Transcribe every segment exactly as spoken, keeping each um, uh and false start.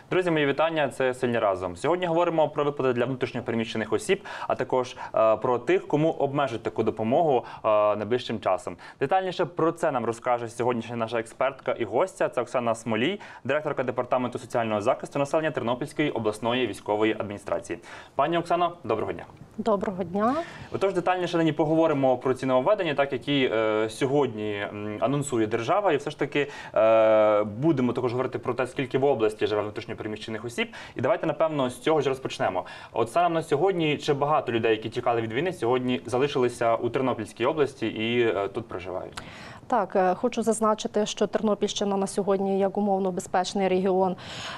Друзі, мої вітання, це «Сильні разом». Сьогодні говоримо про виплати для внутрішньо переміщених осіб, а також е, про тих, кому обмежать таку допомогу е, найближчим часом. Детальніше про це нам розкаже сьогоднішня наша експертка і гостя. Це Оксана Смолій, директорка Департаменту соціального захисту населення Тернопільської обласної військової адміністрації. Пані Оксано, доброго дня. Доброго дня. Отож, детальніше нині поговоримо про ці нововведення, так, які е, сьогодні м, анонсує держава. І все ж таки е, будемо також говорити про те, скільки в області живе внутрішньо переміщених осіб. І давайте, напевно, з цього ж розпочнемо. От станом на сьогодні, чи багато людей, які тікали від війни, сьогодні залишилися у Тернопільській області і е, тут проживають? Так, хочу зазначити, що Тернопільщина на сьогодні, як умовно безпечний регіон,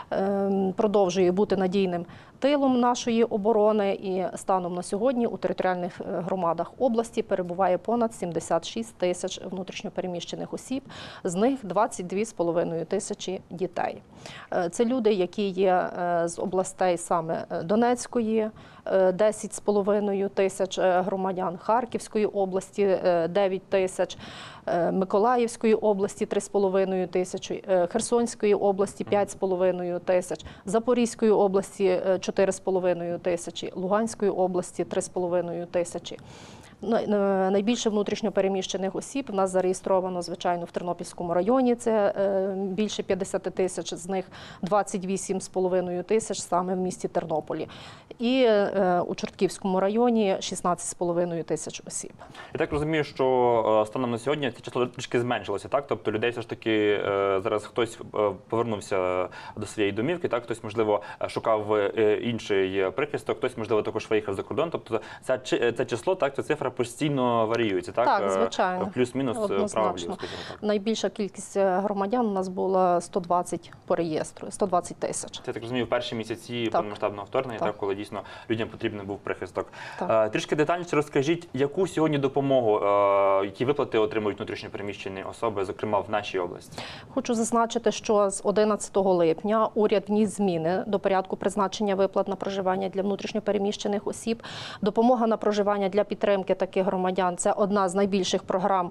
продовжує бути надійним тилом нашої оборони. І станом на сьогодні у територіальних громадах області перебуває понад сімдесят шість тисяч внутрішньопереміщених осіб, з них двадцять дві з половиною тисячі дітей. Це люди, які є з областей саме Донецької, десять з половиною тисяч громадян, Харківської області дев'ять тисяч, Миколаївської області три з половиною тисячі, Херсонської області п'ять з половиною тисяч, Запорізької області чотири з половиною тисячі, Луганської області три з половиною тисячі. Найбільше внутрішньопереміщених осіб в нас зареєстровано, звичайно, в Тернопільському районі. Це більше п'ятдесят тисяч, з них двадцять вісім з половиною тисяч саме в місті Тернополі. І у Чортківському районі шістнадцять з половиною тисяч осіб. Я так розумію, що станом на сьогодні це число трішки зменшилося, так? Тобто людей все ж таки зараз хтось повернувся до своєї домівки, так? Хтось, можливо, шукав інший прихисток, хтось, можливо, також виїхав за кордон. Тобто це, це число, так, ця цифра постійно варіюється, так? Так, звичайно. Плюс-мінус право-вліво, скажімо так. Найбільша кількість громадян у нас була сто двадцять по реєстру, сто двадцять тисяч. Це, так розумію, в перші місяці повномасштабного вторгнення, так. Так, коли дійсно людям потрібен був прихисток. Так. Трішки детальніше розкажіть, яку сьогодні допомогу, які виплати отримують внутрішньопереміщені особи, зокрема в нашій області? Хочу зазначити, що з одинадцятого липня уряд вніс зміни до порядку призначення виплат на проживання для внутрішньопереміщених осіб. Допомога на проживання для підтримки таких громадян – це одна з найбільших програм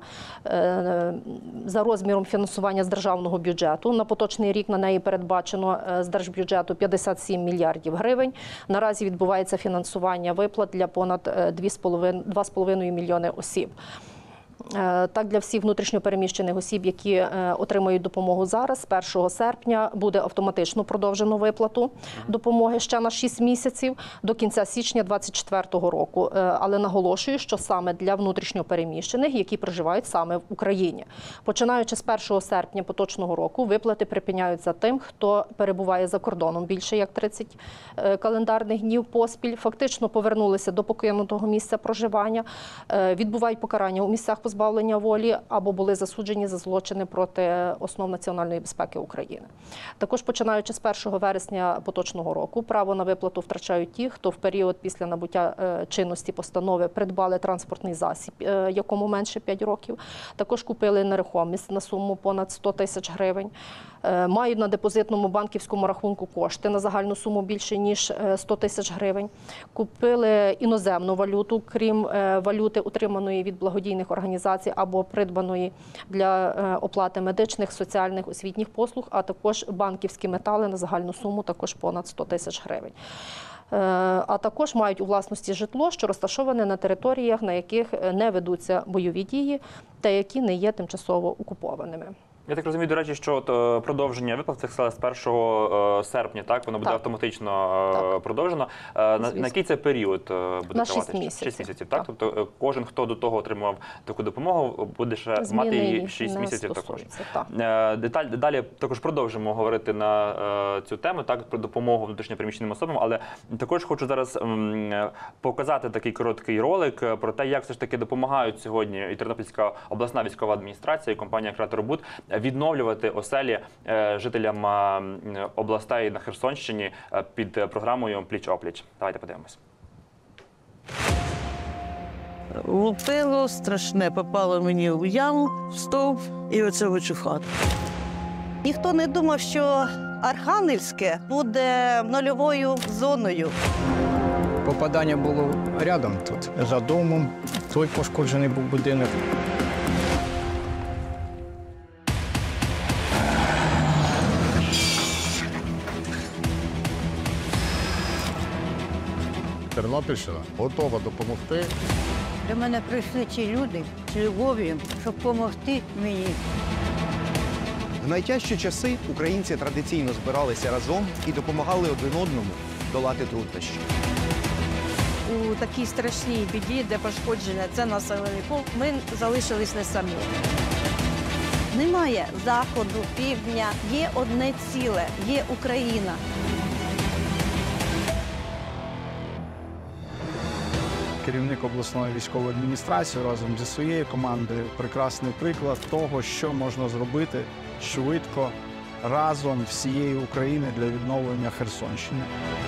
за розміром фінансування з державного бюджету. На поточний рік на неї передбачено з держбюджету п'ятдесят сім мільярдів гривень. Наразі відбувається фінансування виплат для понад два з половиною мільйони осіб. Так, для всіх внутрішньопереміщених осіб, які отримують допомогу зараз, з першого серпня буде автоматично продовжено виплату допомоги ще на шість місяців до кінця січня двадцять четвертого року. Але наголошую, що саме для внутрішньопереміщених, які проживають саме в Україні. Починаючи з першого серпня поточного року, виплати припиняються тим, хто перебуває за кордоном більше як тридцять календарних днів поспіль, фактично повернулися до покинутого місця проживання, відбувають покарання у місцях позбавлення волі або були засуджені за злочини проти основ національної безпеки України. Також, починаючи з першого вересня поточного року, право на виплату втрачають ті, хто в період після набуття чинності постанови придбали транспортний засіб, якому менше п'ять років, також купили нерухомість на суму понад сто тисяч гривень, мають на депозитному банківському рахунку кошти на загальну суму більше, ніж сто тисяч гривень, купили іноземну валюту, крім валюти, утриманої від благодійних організацій або придбаної для оплати медичних, соціальних, освітніх послуг, а також банківські метали на загальну суму також понад сто тисяч гривень. А також мають у власності житло, що розташоване на територіях, на яких не ведуться бойові дії та які не є тимчасово окупованими. Я так розумію, до речі, що от продовження виплат цих з першого серпня, так, воно буде так. автоматично так. продовжено. На, на який це період буде на тривати? шість місяців. шість місяців, так? так? Тобто кожен, хто до того отримував таку допомогу, буде ще Зміни мати її шість місяців також. Так. Деталь, далі також продовжимо говорити на цю тему, так, про допомогу внутрішньопереміщеним особам, але також хочу зараз показати такий короткий ролик про те, як все ж таки допомагають сьогодні і Тернопільська обласна військова адміністрація, і компанія «Креаторбуд» відновлювати оселі жителям областей на Херсонщині під програмою «Пліч-опліч». Давайте подивимось. Лупило страшне, попало мені в яму, в стовп і оце в хату. Ніхто не думав, що Архангельське буде нульовою зоною. Попадання було рядом тут, за домом. Той пошкоджений був будинок. Тернопільщина готова допомогти. До мене прийшли ці люди з любов'ю, щоб допомогти мені. В найтяжчі часи українці традиційно збиралися разом і допомагали один одному долати труднощі. У такій страшній біді, де пошкодження це населений пункт, ми залишились не самі. Немає заходу, півдня, є одне ціле, є Україна. Керівник обласної військової адміністрації разом зі своєю командою прекрасний приклад того, що можна зробити швидко разом всієї України для відновлення Херсонщини.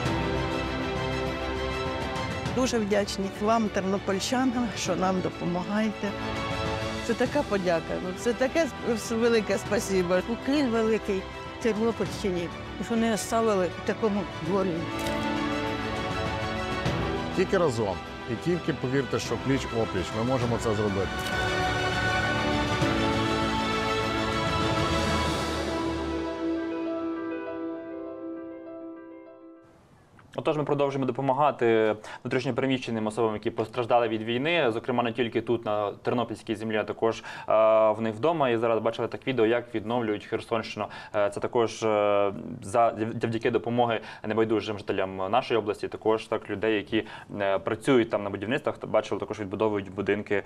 Дуже вдячні вам, тернопільчанам, що нам допомагаєте. Це така подяка, ну, це таке велике спасибо. Уклін великий Тернопільщині, що не оставили в такому дворі. Тільки разом. І тільки повірте, що пліч-опліч ми можемо це зробити. Отож, ми продовжуємо допомагати внутрішньопереміщеним особам, які постраждали від війни, зокрема не тільки тут, на Тернопільській землі, а також е, в них вдома. І зараз бачили так відео, як відновлюють Херсонщину. Е, це також е, за, завдяки допомоги небайдужим жителям нашої області, також так людей, які е, працюють там на будівництвах, бачили, також відбудовують будинки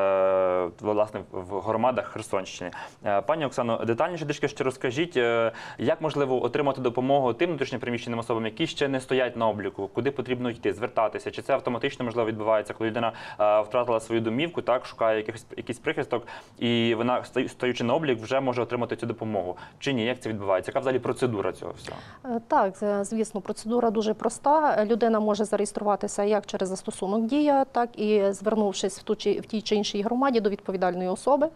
е, власне в громадах Херсонщини. Е, пані Оксано, детальніше трішки ще розкажіть, е, як можливо отримати допомогу тим внутрішньопереміщеним особам, які ще не стоять на обліку, куди потрібно йти, звертатися? Чи це автоматично, можливо, відбувається, коли людина е, втратила свою домівку, так, шукає якийсь, якийсь прихисток, і вона, стаючи на облік, вже може отримати цю допомогу? Чи ні? Як це відбувається? Яка взагалі процедура цього всього? Так, звісно, процедура дуже проста. Людина може зареєструватися як через застосунок «Дія», так і звернувшись в, ту, чи, в тій чи іншій громаді до відповідальної особи,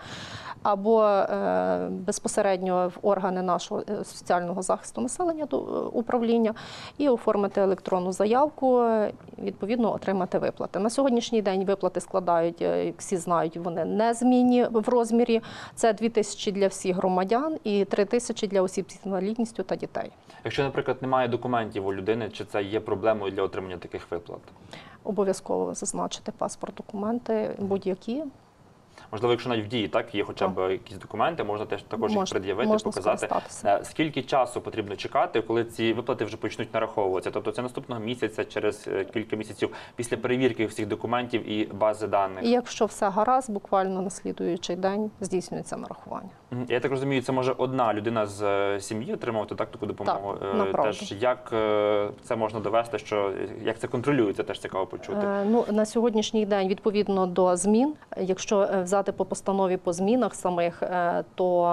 або е, безпосередньо в органи нашого соціального захисту населення до управління, і оформити електронну заявку, відповідно отримати виплати. На сьогоднішній день виплати складають, як всі знають, вони незмінні в розмірі. Це дві тисячі для всіх громадян і три тисячі для осіб з інвалідністю та дітей. Якщо, наприклад, немає документів у людини, чи це є проблемою для отримання таких виплат? Обов'язково зазначити паспорт, документи будь-які. Можливо, якщо навіть в дії так є хоча б якісь документи, можна теж також їх Мож, пред'явити, можна показати. скористатися. Скільки часу потрібно чекати, коли ці виплати вже почнуть нараховуватися? Тобто це наступного місяця, через кілька місяців після перевірки всіх документів і бази даних? І якщо все гаразд, буквально на слідуючий день здійснюється нарахування. Я так розумію, це може одна людина з сім'ї отримувати так таку допомогу? Так, направду. Теж як це можна довести, що як це контролюється, теж цікаво почути. Е, ну, на сьогоднішній день, відповідно до змін, якщо взяти по постанові по змінах самих, е, то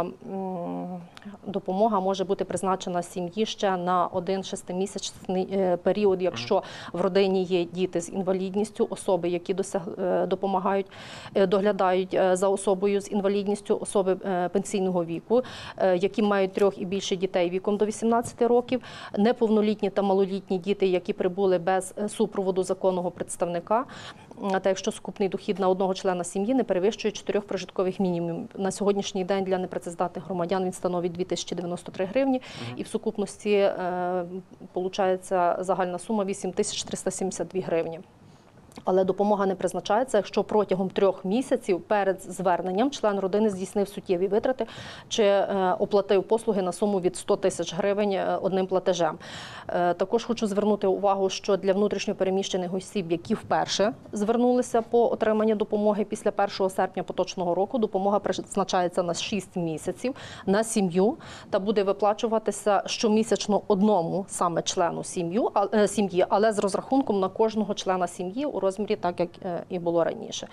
м, допомога може бути призначена сім'ї ще на один шестимісячний е, період, якщо в родині є діти з інвалідністю, особи, які досяг, е, допомагають, е, доглядають е, за особою з інвалідністю, особи е, пенсійного віку, е, які мають трьох і більше дітей віком до вісімнадцяти років, неповнолітні та малолітні діти, які прибули без супроводу законного представника, та якщо сукупний дохід на одного члена сім'ї не перевищує чотирьох прожиткових мінімумів. На сьогоднішній день для непрацездатних громадян він становить дві тисячі дев'яносто три гривні, mm-hmm. і в сукупності е, получається загальна сума вісім тисяч триста сімдесят дві гривні. Але допомога не призначається, якщо протягом трьох місяців перед зверненням член родини здійснив суттєві витрати чи е, оплатив послуги на суму від сто тисяч гривень одним платежем. Е, також хочу звернути увагу, що для внутрішньопереміщених осіб, які вперше звернулися по отриманню допомоги після першого серпня поточного року, допомога призначається на шість місяців на сім'ю та буде виплачуватися щомісячно одному саме члену сім'ю, а, сім'ї, але з розрахунком на кожного члена сім'ї у розмірі, так як і було раніше,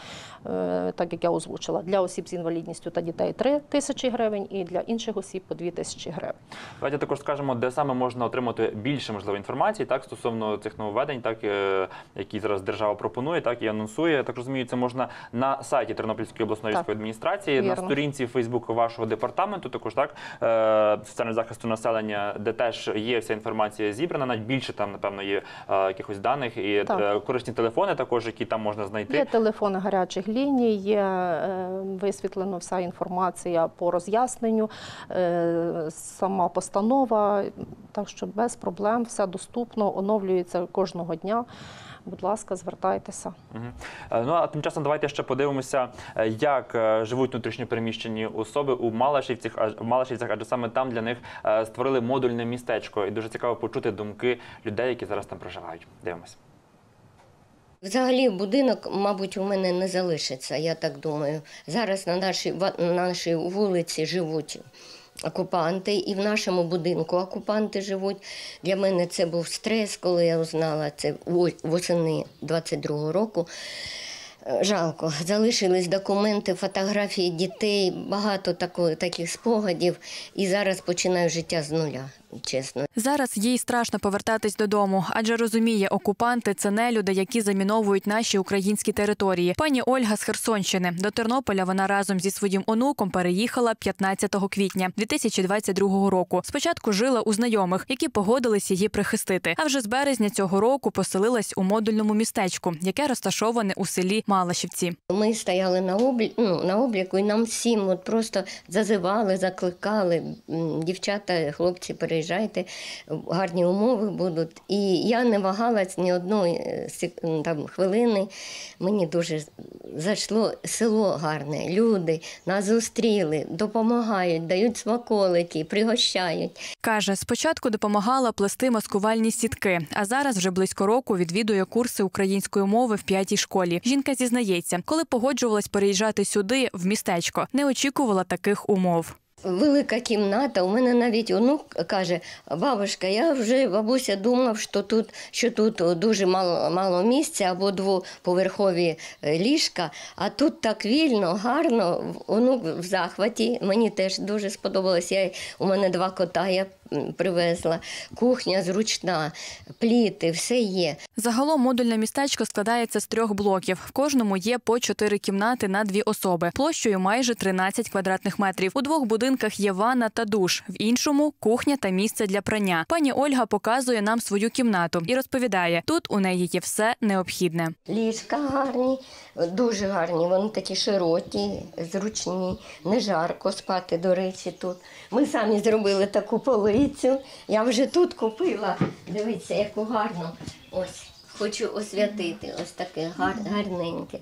так як я озвучила. Для осіб з інвалідністю та дітей три тисячі гривень і для інших осіб по дві тисячі гривень. Давайте також скажемо, де саме можна отримати більше, можливо, інформації так, стосовно цих нововведень, так, які зараз держава пропонує так, і анонсує. Я так розумію, це можна на сайті Тернопільської обласної військової адміністрації, вірно. На сторінці Фейсбуку вашого департаменту, також так, соціального захисту населення, де теж є вся інформація зібрана, навіть більше там, напевно, є якихось даних і так. корисні телефони також, які там можна знайти. Є телефони гарячих ліній, є е, висвітлена вся інформація по роз'ясненню, е, сама постанова, так що без проблем, все доступно, оновлюється кожного дня. будь ласка, звертайтеся. Угу. Ну, а тим часом давайте ще подивимося, як живуть внутрішньопереміщені особи у Малашівцях, в Малашівцях, адже саме там для них створили модульне містечко. І дуже цікаво почути думки людей, які зараз там проживають. Дивимося. Взагалі будинок, мабуть, у мене не залишиться, я так думаю. Зараз на нашій, на нашій вулиці живуть окупанти, і в нашому будинку окупанти живуть. Для мене це був стрес, коли я узнала це восени двадцять другого року. Жалко. Залишились документи, фотографії дітей, багато такої, таких спогадів. І зараз починаю життя з нуля, чесно. Зараз їй страшно повертатись додому, адже розуміє, окупанти – це нелюди, які заміновують наші українські території. Пані Ольга з Херсонщини. До Тернополя вона разом зі своїм онуком переїхала п'ятнадцятого квітня дві тисячі двадцять другого року. Спочатку жила у знайомих, які погодились її прихистити. А вже з березня цього року поселилась у модульному містечку, яке розташоване у селі Малашівці. Ми стояли на, облі... ну, на обліку, і нам всім от просто зазивали, закликали. Дівчата, хлопці, переїжджайте, гарні умови будуть. І я не вагалась ні одної там, хвилини. Мені дуже зайшло село гарне, люди нас зустріли, допомагають, дають смаколики, пригощають. Каже, спочатку допомагала плести маскувальні сітки, а зараз вже близько року відвідує курси української мови в п'ятій школі. Жінка зізнається, коли погоджувалась переїжджати сюди, в містечко, не очікувала таких умов. Велика кімната. У мене навіть онук каже: бабушка, я вже, бабуся, думав, що тут, що тут дуже мало, мало місця або двоповерхові ліжка, а тут так вільно, гарно. Онук в захваті. Мені теж дуже сподобалось. Я, у мене два кота, я привезла. Кухня зручна, пліти, все є. Загалом модульне містечко складається з трьох блоків. В кожному є по чотири кімнати на дві особи. Площею майже тринадцять квадратних метрів. У двох будинках є ванна та душ. В іншому – кухня та місце для прання. Пані Ольга показує нам свою кімнату і розповідає, тут у неї є все необхідне. Ліжка гарні, дуже гарні. Вони такі широкі, зручні. Не жарко спати, до речі, тут. Ми самі зробили таку полицю. Я вже тут купила. Дивіться, яку гарну. Ось, хочу освятити. Ось таке гар, гарненьке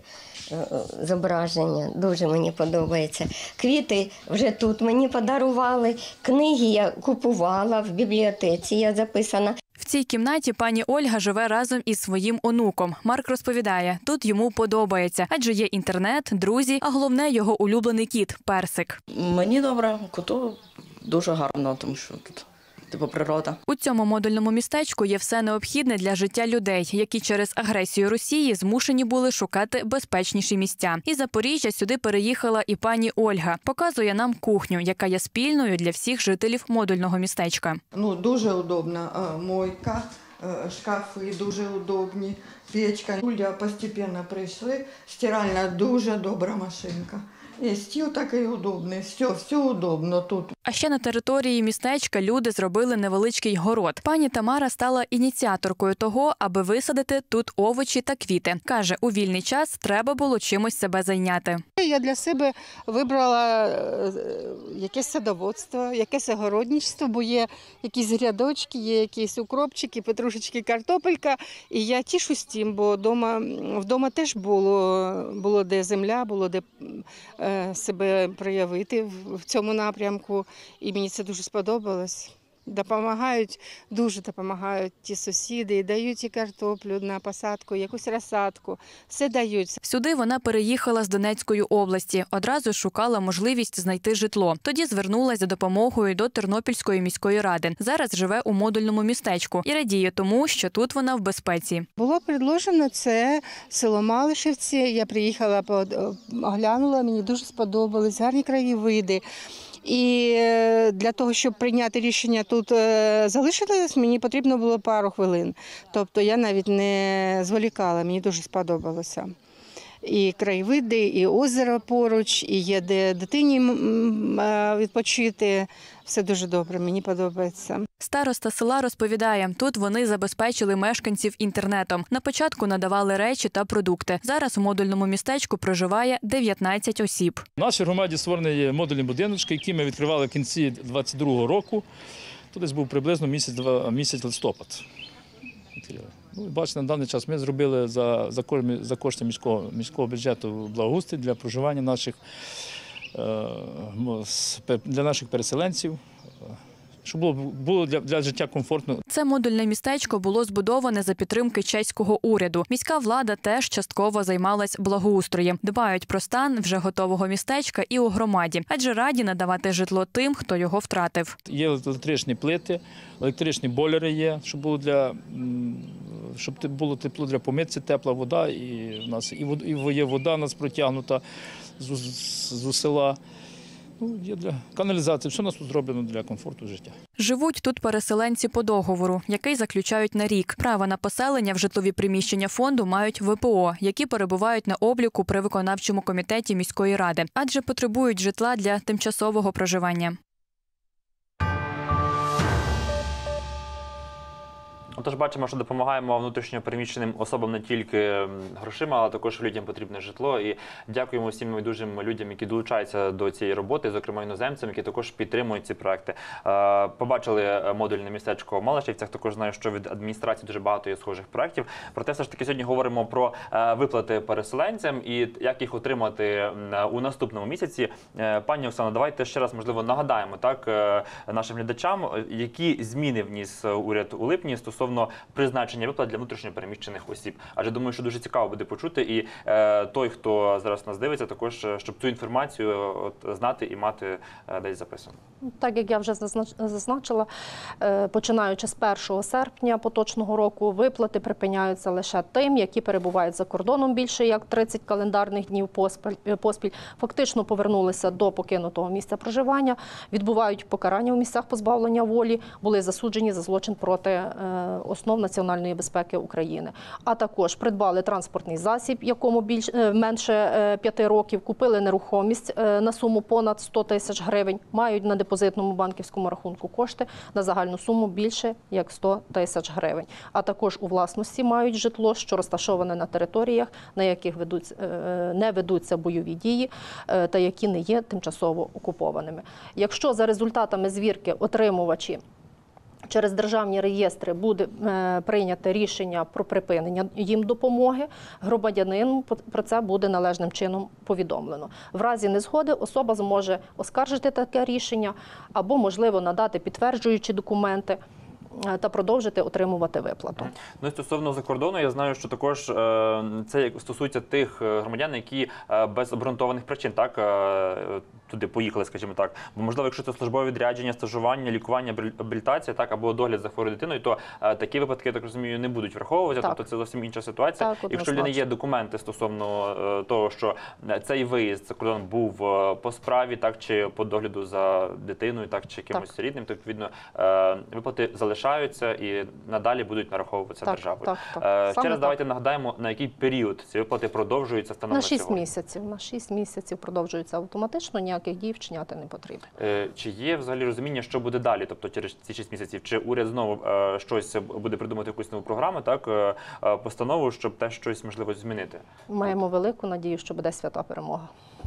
зображення. Дуже мені подобається. Квіти вже тут мені подарували. Книги я купувала в бібліотеці, я записана. В цій кімнаті пані Ольга живе разом із своїм онуком. Марк розповідає, тут йому подобається, адже є інтернет, друзі, а головне його улюблений кіт – Персик. Мені добре, коту дуже гарно, тому що тут типу природа. У цьому модульному містечку є все необхідне для життя людей, які через агресію Росії змушені були шукати безпечніші місця. Із Запоріжжя сюди переїхала і пані Ольга. Показує нам кухню, яка є спільною для всіх жителів модульного містечка. Ну, дуже удобна мойка, шкафи дуже удобні, печка. Люди постійно прийшли, стиральна дуже добра машинка. І стіл такий удобний, все, все удобно тут. А ще на території містечка люди зробили невеличкий город. Пані Тамара стала ініціаторкою того, аби висадити тут овочі та квіти. Каже, у вільний час треба було чимось себе зайняти. Я для себе вибрала якесь садоводство, якесь огородництво, бо є якісь грядочки, є якісь укропчики, петрушечки, картопелька. І я тішусь тим, бо вдома, вдома теж було, було де земля, було де себе проявити в цьому напрямку. І мені це дуже сподобалось. Допомагають, дуже допомагають ті сусіди, дають і картоплю на посадку, якусь розсадку, все дають. Сюди вона переїхала з Донецької області, одразу шукала можливість знайти житло. Тоді звернулася за допомогою до Тернопільської міської ради. Зараз живе у модульному містечку і радіє тому, що тут вона в безпеці. Було предложено це село Малишівці, я приїхала, оглянула, мені дуже сподобались, гарні краєвиди. І для того, щоб прийняти рішення тут залишитись, мені потрібно було пару хвилин. Тобто я навіть не зволікала, мені дуже сподобалося. І краєвиди, і озеро поруч, і є де дитині відпочити. Все дуже добре, мені подобається. Староста села розповідає, тут вони забезпечили мешканців інтернетом. На початку надавали речі та продукти. Зараз у модульному містечку проживає дев'ятнадцять осіб. В нашій громаді створений модульний будиночок, який ми відкривали в кінці двадцять другого року. Тут десь був приблизно місяць, місяць листопад. Ну, і бачите, на даний час ми зробили за, за, кошти, за кошти міського, міського бюджету благоустрій для проживання наших, для наших переселенців, щоб було, було для, для життя комфортно. Це модульне містечко було збудоване за підтримки чеського уряду. Міська влада теж частково займалась благоустроєм. Дбають про стан вже готового містечка і у громаді, адже раді надавати житло тим, хто його втратив. Є електричні плити, електричні бойлери є, щоб було для щоб було тепло для помитися, тепла вода, і в нас і вода, і є вода у нас протягнута з, з, з села. Ну, є для каналізації, все у нас тут зроблено для комфорту життя. Живуть тут переселенці по договору, який заключають на рік. Право на поселення в житлові приміщення фонду мають В П О, які перебувають на обліку при виконавчому комітеті міської ради, адже потребують житла для тимчасового проживання. Тож бачимо, що допомагаємо внутрішньо переміщеним особам не тільки грошима, але також людям потрібне житло. І дякуємо всім байдужим людям, які долучаються до цієї роботи, зокрема іноземцям, які також підтримують ці проекти. Побачили модульне містечко в Малашівцях, також знаю, що від адміністрації дуже багато є схожих проєктів. Проте все ж таки сьогодні говоримо про виплати переселенцям і як їх отримати у наступному місяці. Пані Оксано, давайте ще раз, можливо, нагадаємо так нашим глядачам, які зміни вніс уряд у липні стосовно призначення виплат для внутрішньо переміщених осіб. Адже думаю, що дуже цікаво буде почути, і е, той, хто зараз нас дивиться, також, щоб цю інформацію от, знати і мати е, десь записано. Так, як я вже зазначила, е, починаючи з першого серпня поточного року, виплати припиняються лише тим, які перебувають за кордоном більше як тридцять календарних днів поспіль, поспіль, фактично повернулися до покинутого місця проживання, відбувають покарання у місцях позбавлення волі, були засуджені за злочин проти е, основ національної безпеки України. А також придбали транспортний засіб, якому більш, менше п'яти років, купили нерухомість на суму понад сто тисяч гривень, мають на депозитному банківському рахунку кошти на загальну суму більше як сто тисяч гривень. А також у власності мають житло, що розташоване на територіях, на яких ведуть, не ведуться бойові дії та які не є тимчасово окупованими. Якщо за результатами звірки отримувачі через державні реєстри буде е, прийнято рішення про припинення їм допомоги, громадянину про це буде належним чином повідомлено. В разі незгоди особа зможе оскаржити таке рішення або, можливо, надати підтверджуючі документи та продовжити отримувати виплату. Ну і стосовно закордону, я знаю, що також е, це стосується тих громадян, які е, без обґрунтованих причин так е, туди поїхали, скажімо так. Бо, можливо, якщо це службове відрядження, стажування, лікування, абілітація, так, або догляд за хворою дитиною, то е, такі випадки, я так розумію, не будуть враховуватися, тобто це зовсім інша ситуація. Так, якщо в людини є документи стосовно е, того, що цей виїзд за кордон був е, по справі, так, чи по догляду за дитиною, так, чи якимось так. рідним, то, відповідно, е, виплати залишаються і надалі будуть нараховуватися так, державою. Так, так. Е, ще раз так. давайте нагадаємо, на який період ці виплати продовжуються станом на шість сьогодні. місяців. На шість місяців продовжуються автоматично, ніяких дій вчиняти не потрібно. Е, чи є взагалі розуміння, що буде далі, тобто через ці шість місяців? Чи уряд знову е, щось буде придумати, якусь нову програму, так, е, постанову, щоб теж щось можливо змінити? Маємо велику надію, що буде свята перемога.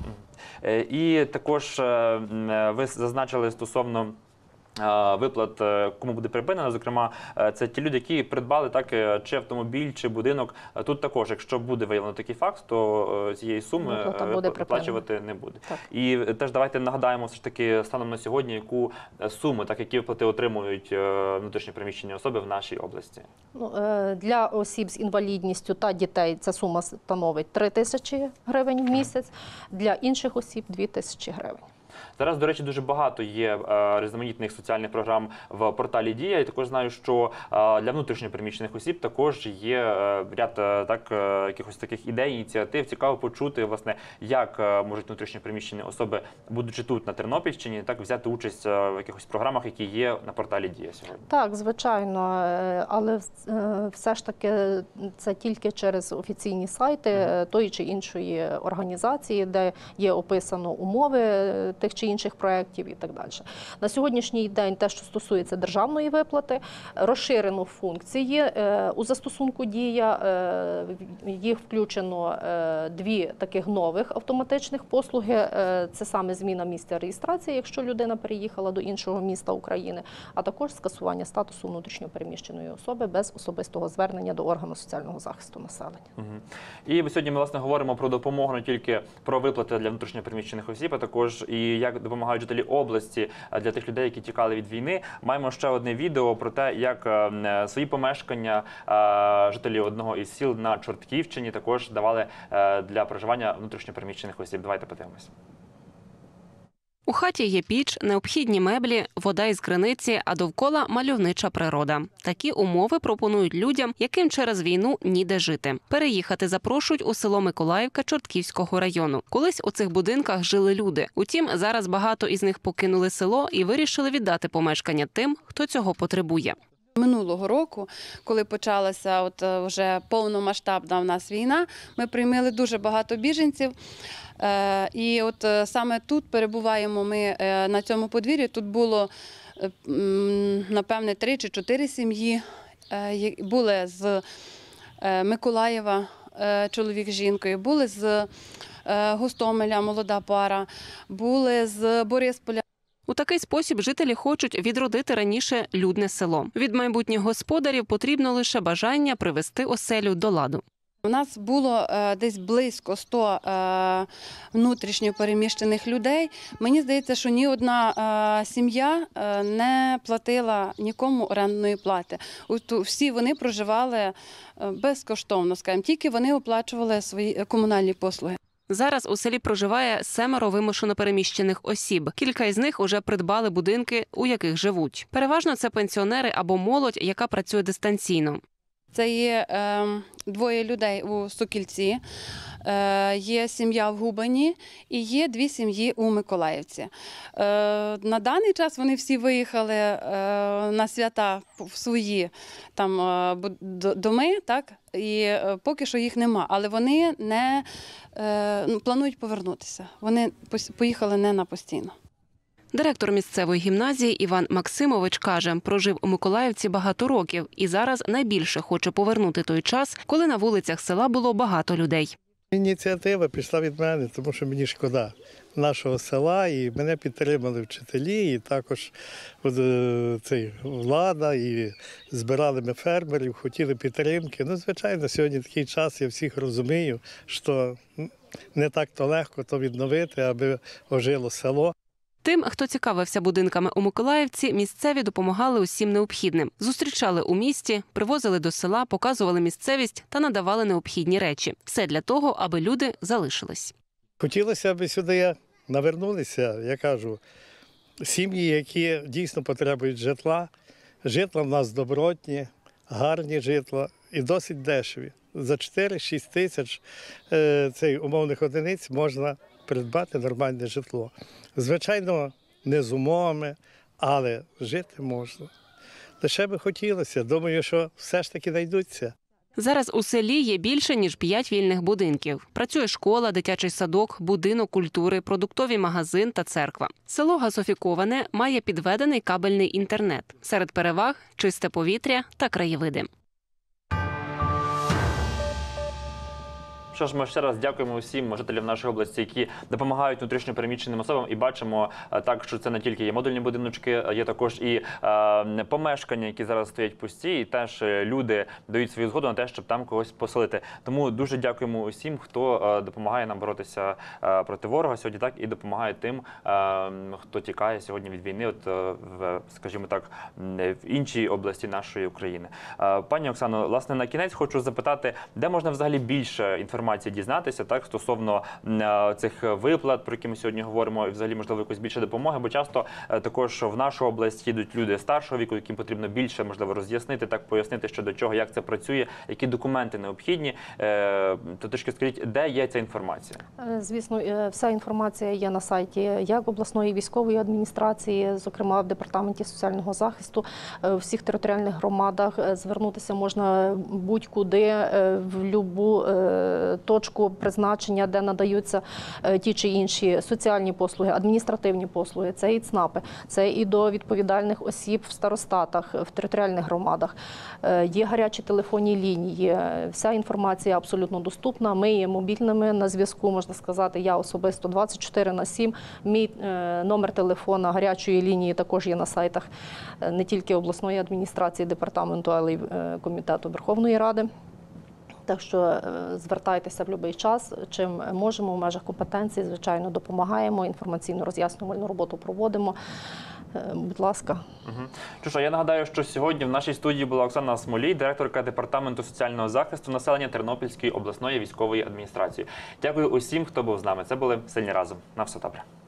Е, і також е, ви зазначили стосовно виплат, кому буде припинено, зокрема, це ті люди, які придбали так чи автомобіль, чи будинок. Тут також, якщо буде виявлено такий факт, то цієї суми виплачувати не буде. Так. І теж давайте нагадаємо все ж таки станом на сьогодні, яку суму, так, які виплати отримують внутрішньо переміщені особи в нашій області. Ну, для осіб з інвалідністю та дітей ця сума становить три тисячі гривень в місяць, для інших осіб – дві тисячі гривень. Зараз, до речі, дуже багато є е, різноманітних соціальних програм в порталі «Дія». І також знаю, що е, для внутрішньо переміщених осіб також є е, ряд е, так, е, якихось таких ідей, ініціатив. Цікаво почути, власне, як е, можуть внутрішньо переміщені особи, будучи тут на Тернопільщині, так взяти участь е, в якихось програмах, які є на порталі «Дія» сьогодні. Так, звичайно, але е, все ж таки це тільки через офіційні сайти mm. тої чи іншої організації, де є описано умови тих чи інших проєктів і так далі. На сьогоднішній день те, що стосується державної виплати, розширено функції у застосунку «Дія». Їх включено дві таких нових автоматичних послуги. Це саме зміна місця реєстрації, якщо людина переїхала до іншого міста України, а також скасування статусу внутрішньо переміщеної особи без особистого звернення до органу соціального захисту населення. Угу. І сьогодні ми, власне, говоримо про допомогу не тільки про виплати для внутрішньо переміщених осіб, а також і як допомагають жителі області для тих людей, які тікали від війни. Маємо ще одне відео про те, як свої помешкання жителі одного із сіл на Чортківщині також давали для проживання внутрішньо переміщених осіб. Давайте подивимось. У хаті є піч, необхідні меблі, вода із криниці, а довкола мальовнича природа. Такі умови пропонують людям, яким через війну ніде жити. Переїхати запрошують у село Миколаївка Чортківського району. Колись у цих будинках жили люди. Утім, зараз багато із них покинули село і вирішили віддати помешкання тим, хто цього потребує. Минулого року, коли почалася от вже повномасштабна в нас війна, ми прийняли дуже багато біженців. І от саме тут перебуваємо ми на цьому подвір'ї. Тут було, напевне, три чи чотири сім'ї. Були з Миколаєва чоловік з жінкою, були з Гостомеля молода пара, були з Борисполя. У такий спосіб жителі хочуть відродити раніше людне село. Від майбутніх господарів потрібно лише бажання привести оселю до ладу. У нас було е, десь близько сто е, внутрішньо переміщених людей. Мені здається, що ні одна е, сім'я е, не платила нікому орендної плати. Всі вони проживали е, безкоштовно, скажімо, тільки вони оплачували свої комунальні послуги. Зараз у селі проживає семеро вимушено переміщених осіб. Кілька із них уже придбали будинки, у яких живуть. Переважно це пенсіонери або молодь, яка працює дистанційно. Це є е, двоє людей у Сокільці, е, є сім'я в Губані і є дві сім'ї у Миколаївці. Е, на даний час вони всі виїхали е, на свята в свої там, е, доми, так? І е, поки що їх нема, але вони не е, планують повернутися. Вони поїхали не на постійно. Директор місцевої гімназії Іван Максимович каже, прожив у Миколаївці багато років і зараз найбільше хоче повернути той час, коли на вулицях села було багато людей. Ініціатива пішла від мене, тому що мені шкода нашого села, і мене підтримали вчителі, і також цей, влада, і збирали ми фермерів, хотіли підтримки. Ну, звичайно, сьогодні такий час, я всіх розумію, що не так-то легко то відновити, аби ожило село. Тим, хто цікавився будинками у Миколаївці, місцеві допомагали усім необхідним. Зустрічали у місті, привозили до села, показували місцевість та надавали необхідні речі. Все для того, аби люди залишились. Хотілося, аби сюди навернулися, я кажу, сім'ї, які дійсно потребують житла. Житла в нас добротні, гарні житла і досить дешеві. За чотири-шість тисяч цих умовних одиниць можна придбати нормальне житло. Звичайно, не з умовами, але жити можна. Лише би хотілося. Думаю, що все ж таки знайдуться. Зараз у селі є більше, ніж п'ять вільних будинків. Працює школа, дитячий садок, будинок культури, продуктовий магазин та церква. Село газофіковане, має підведений кабельний інтернет. Серед переваг – чисте повітря та краєвиди. Що ж, ми ще раз дякуємо усім жителям нашої області, які допомагають внутрішньо переміщеним особам, і бачимо так, що це не тільки є модульні будиночки, є також і е, помешкання, які зараз стоять пусті, і теж люди дають свою згоду на те, щоб там когось поселити. Тому дуже дякуємо усім, хто е, допомагає нам боротися е, проти ворога сьогодні, так, і допомагає тим, е, хто тікає сьогодні від війни, от, е, в, скажімо так, в іншій області нашої України. Е, пані Оксано, власне, на кінець хочу запитати, де можна взагалі більше інформації дізнатися, так, стосовно е, цих виплат, про які ми сьогодні говоримо, і взагалі, можливо, якось більше допомоги, бо часто е, також в нашу область їдуть люди старшого віку, яким потрібно більше, можливо, роз'яснити, так, пояснити щодо чого, як це працює, які документи необхідні. Е, то трішки скажіть, де є ця інформація? Звісно, вся інформація є на сайті як обласної військової адміністрації, зокрема в департаменті соціального захисту, в всіх територіальних громадах. Звернутися можна будь-куди, в любу е, точку призначення, де надаються е, ті чи інші соціальні послуги, адміністративні послуги, це і ЦНАПи, це і до відповідальних осіб в старостатах, в територіальних громадах. Е, є гарячі телефонні лінії, вся інформація абсолютно доступна. Ми є мобільними на зв'язку, можна сказати, я особисто двадцять чотири на сім. Мій е, номер телефона гарячої лінії також є на сайтах е, не тільки обласної адміністрації, департаменту, але й е, комітету Верховної Ради. Так що е, звертайтеся в будь-який час, чим можемо в межах компетенції, звичайно, допомагаємо, інформаційно-роз'яснювальну роботу проводимо. Е, будь ласка. Угу. Чуша, я нагадаю, що сьогодні в нашій студії була Оксана Смолій, директорка департаменту соціального захисту населення Тернопільської обласної військової адміністрації. Дякую усім, хто був з нами. Це були «Сильні разом». На все добре.